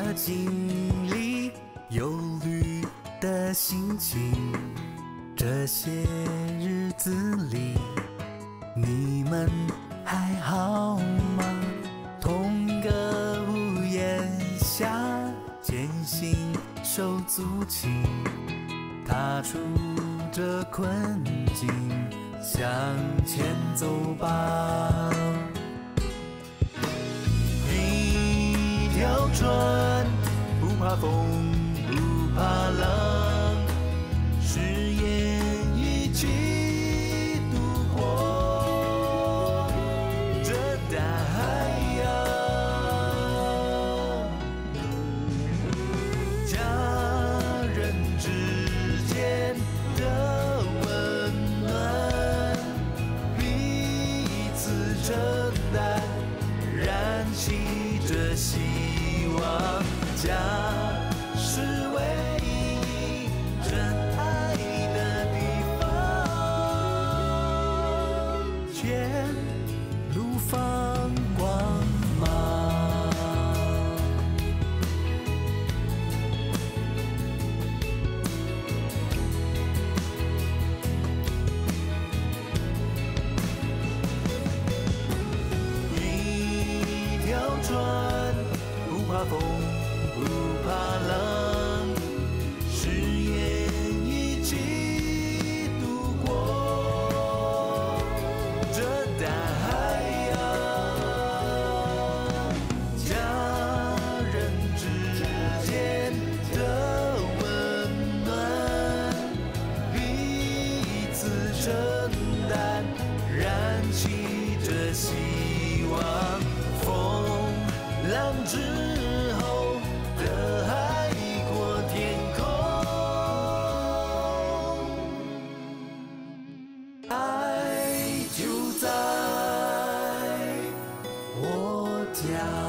经历忧虑的心情，这些日子里，你们还好吗？同一个屋檐下，渐行手足情，踏出这困境，向前走吧。一条船，不怕风，不怕浪，誓言一起度过这大海洋。家人之间的温暖，彼此承担，燃起这希望。家是唯一真爱的地方，前路放光芒。一条船，不怕风，不怕浪，誓言一起度过这大海洋。家人之间的温暖，彼此承担，燃起这希望。风浪之后的海阔天空，爱就在我家。